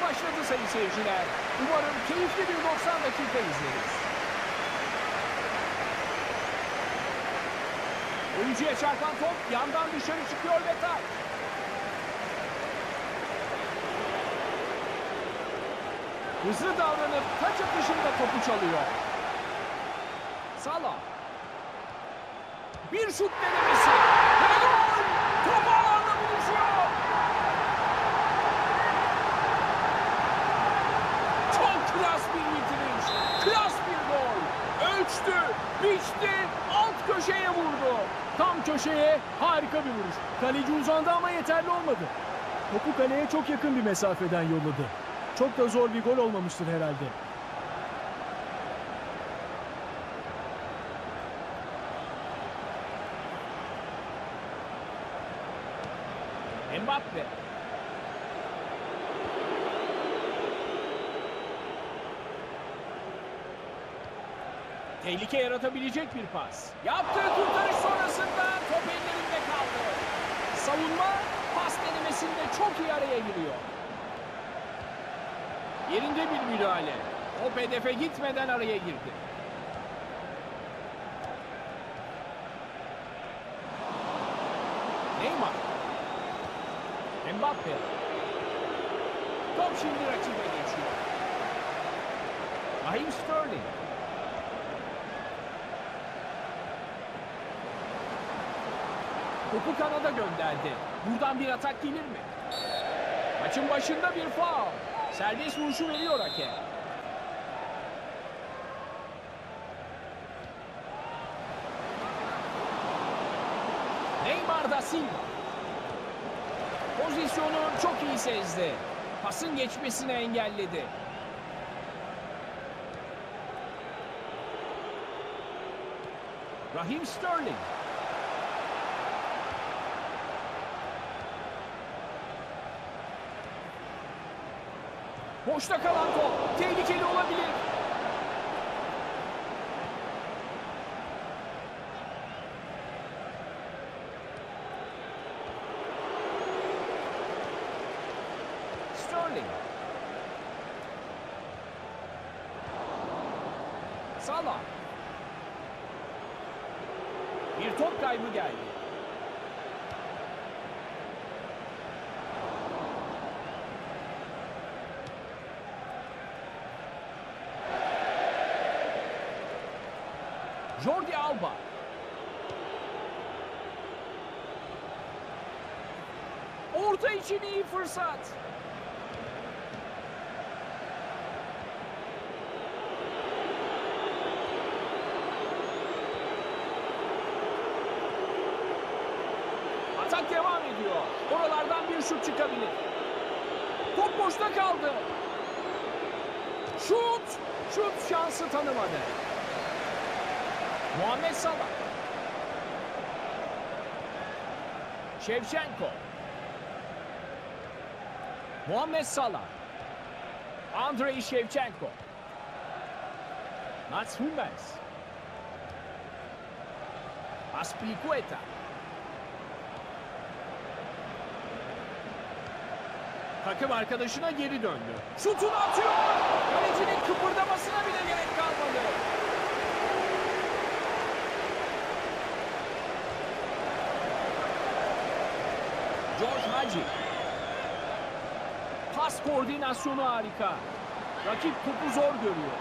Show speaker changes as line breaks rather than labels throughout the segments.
başladı sayın seyirciler. Umarım keyifli bir 90 dakika izleriz. Oyuncuya çarpan top yandan dışarı çıkıyor ve taç. Hızlı davranıp taç atışında topu çalıyor. Salah. Bir şut denemesi. Ve gol! Top alanda buluşuyor. Çok klas bir bitiriş. Klas bir gol. Ölçtü, biçti, alt köşeye vurdu. Tam köşeye harika bir vuruş. Kaleci uzandı ama yeterli olmadı. Topu kaleye çok yakın bir mesafeden yolladı. Çok da zor bir gol olmamıştır herhalde. Mbappe. Tehlike yaratabilecek bir pas. Yaptığı kurtarış sonrasında top ellerinde kaldı. Savunma pas denemesinde çok iyi araya giriyor. Yerinde bir müdahale. Top hedefe gitmeden araya girdi. Neymar. Mbappe. Top şimdi rakibe geçiyor. Raheem Sterling. Topu kanada gönderdi. Buradan bir atak gelir mi? Maçın başında bir faul. Serbest vuruşu veriyor hakem. Neymar da Silva. Pozisyonu çok iyi sezdi. Pasın geçmesini engelledi. Raheem Sterling. Boşta kalan top tehlikeli olabilir. Sterling. Salah. Bir top kaybı geldi. Jordi Alba. Orta için iyi fırsat. Atak devam ediyor. Oralardan bir şut çıkabilir. Top boşta kaldı. Şut! Şut şansı tanımadı. Muhammed Salah. Shevchenko. Muhammed Salah. Andrei Shevchenko. Mats Hummels. Azpilicueta. Takım arkadaşına geri döndü. Şutunu atıyor. Kalecinin kıpırdamasına bile gerek kalmadı. George Hagi. Pas koordinasyonu harika. Rakip topu zor görüyor.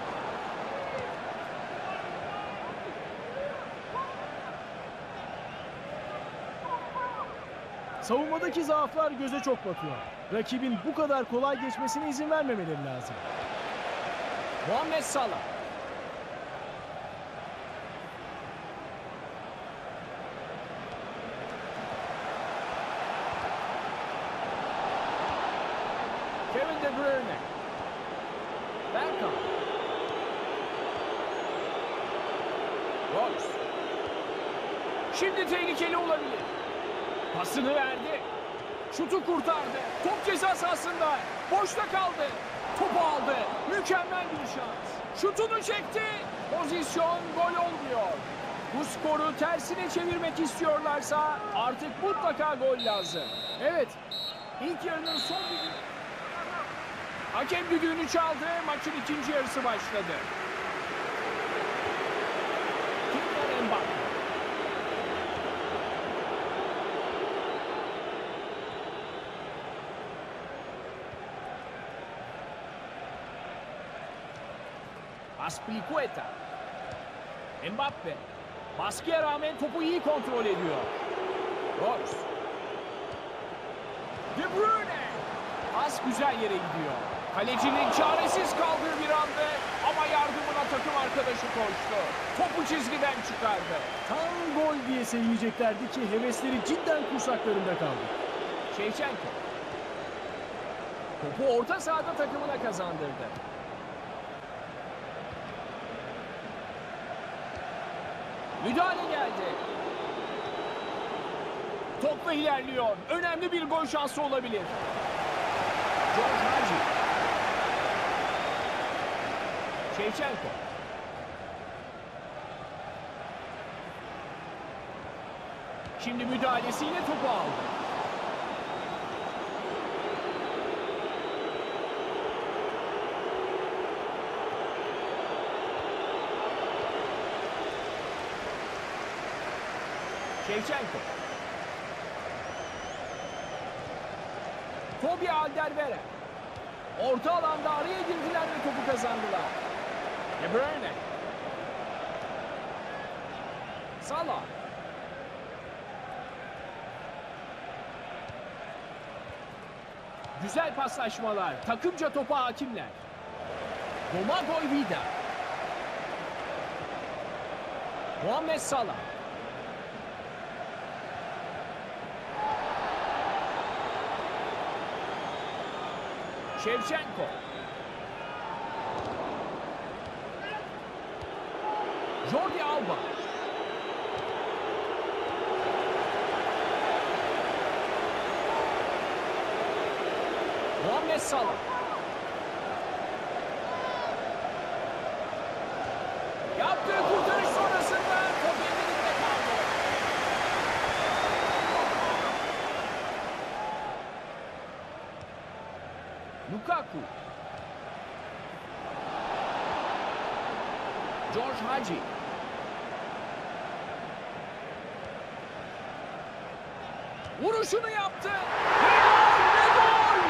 Savunmadaki zaaflar göze çok batıyor. Rakibin bu kadar kolay geçmesine izin vermemeleri lazım. Muhammed Salah. Kevin De Bruyne. Bergkamp. Royce. Şimdi tehlikeli olabilir. Pasını verdi. Şutu kurtardı. Top ceza sahasında. Boşta kaldı. Topu aldı. Mükemmel bir şans. Şutunu çekti. Pozisyon gol olmuyor. Bu skoru tersine çevirmek istiyorlarsa artık mutlaka gol lazım. Evet. İlk yarının son bir... Hakem düdüğünü çaldı. Maçın ikinci yarısı başladı. Kylian Mbappe. Azpilicueta. Mbappe. Baskıya rağmen topu iyi kontrol ediyor. Royce. De Bruyne. Pas güzel yere gidiyor. Kalecinin çaresiz kaldığı bir andı ama yardımına takım arkadaşı koştu. Topu çizgiden çıkardı.
Tam gol diye sevineceklerdi ki hevesleri cidden kursaklarında kaldı.
Şevçenko. Topu orta sahada takımına kazandırdı. Müdahale geldi. Topla ilerliyor. Önemli bir gol şansı olabilir. George Hagi. Şevçenko. Şimdi müdahalesiyle topu aldı. Şevçenko. Tobi Alderweireld. Orta alanda araya girdiler ve topu kazandılar. De Bruyne. Salah. Güzel paslaşmalar. Takımca topa hakimler. Domagoy Vida. Muhammed Salah. Şevçenko. Jordi Alba. Muhammed Salah. Yaptığı kurtarış sonrasında top elinde kaldı. Lukaku. George Hagi. Vuruşunu yaptı. Ve gol!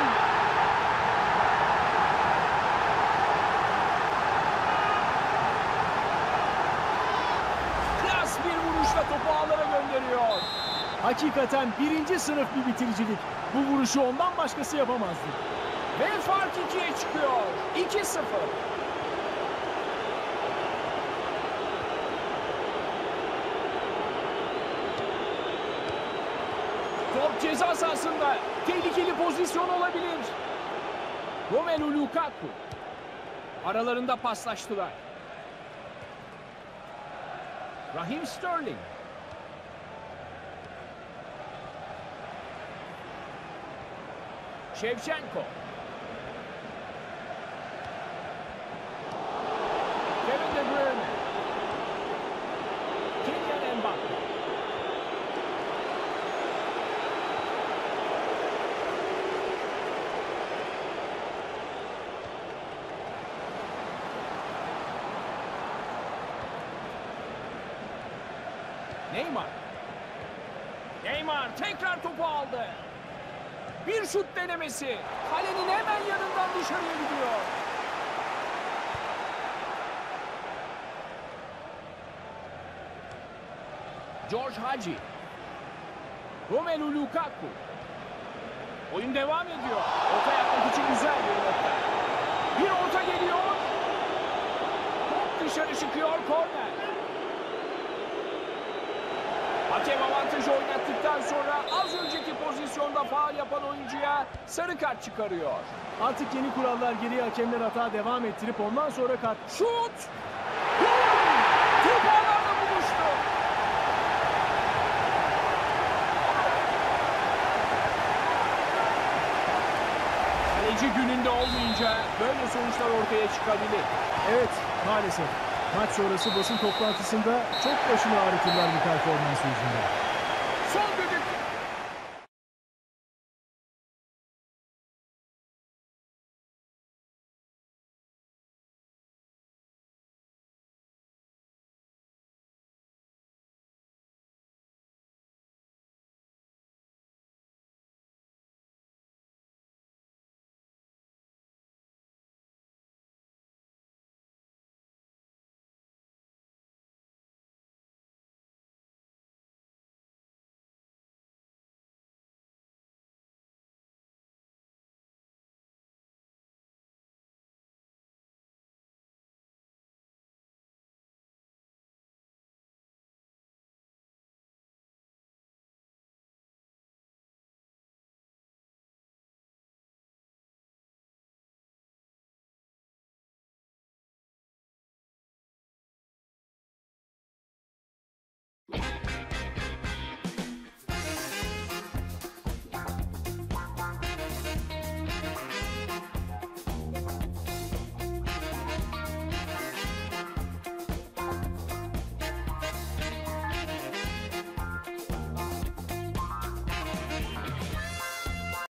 Klas bir vuruşla topu ağlara gönderiyor.
Hakikaten birinci sınıf bir bitiricilik. Bu vuruşu ondan başkası yapamazdı.
Ve fark 2'ye çıkıyor. 2-0. Top ceza sahasında. Tehlikeli pozisyon olabilir. Romelu Lukaku. Aralarında paslaştılar. Raheem Sterling. Şevçenko. Kevin De Bruyne. Kylian Mbappe. Neymar. Neymar tekrar topu aldı. Bir şut denemesi. Kalenin hemen yanından dışarıya gidiyor. George Hagi. Romelu Lukaku. Oyun devam ediyor. Orta yapmak için güzel bir nokta. Bir orta geliyor. Top dışarı çıkıyor. Korner. Hakem avantajı oynattıktan sonra az önceki pozisyonda faul yapan oyuncuya sarı kart çıkarıyor.
Artık yeni kurallar gereği hakemler hata devam ettirip ondan sonra kart.
Şut! Gol! Top ağlarla buluştu. Kaleci gününde olmayınca böyle sonuçlar ortaya çıkabilir.
Evet, maalesef. Maç sonrası basın toplantısında çok başını ağrıtırlar bu performans yüzünden.
Son Top